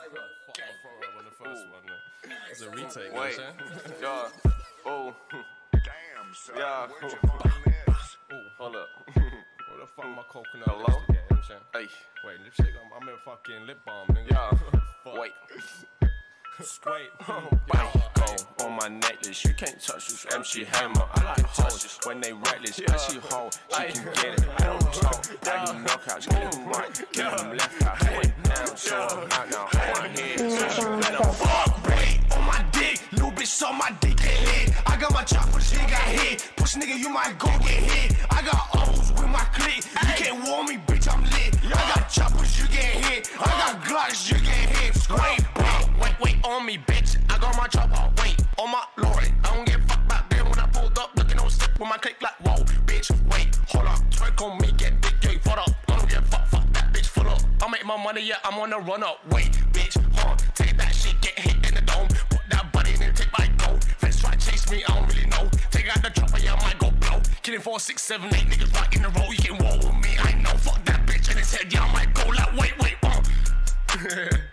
On the first one, it's a retake. Wait, yeah, oh, Damn, son. Yeah. Where'd you find this? hold up. What the fuck my coconut Hello? lipstick at, you know what I'm saying? Hey, Wait, lipstick? I'm in fucking lip balm, nigga. yeah, Fuck. wait. Wait. Go on my necklace, you can't touch this MC Hammer. I like hoes when they reckless, cause she hoe, she can get it. I don't talk, I do knockouts, get them right, get them left out. I went down, so I'm out now, hold my head, so she let them fuck. Wait, on my dick, little bitch on my dick, get hit. I got my choppers, he got hit. Push nigga, you might go get hit. I got O's with my clique, you can't warn me, bitch, I'm lit. I got choppers, you get hit. I got Glocks, you get hit. Wait on me, bitch. I got my chopper, wait on my lorry. I don't give a fuck about them when I pulled up, looking on sick with my click like, whoa, bitch, wait, hold up, twerk on me, get big, yeah, fuck up. I don't give a fuck that bitch full up. I make my money, yeah, I'm on the run up. Wait, bitch, take that shit, get hit in the dome. Put that body in and take my gold. Friends try to chase me, I don't really know. Take out the chopper, yeah, I might go blow. Killing 4, 6, 7, 8 niggas right in a row. You can roll with me, I know, fuck that bitch in his head, yeah, I might go like, wait,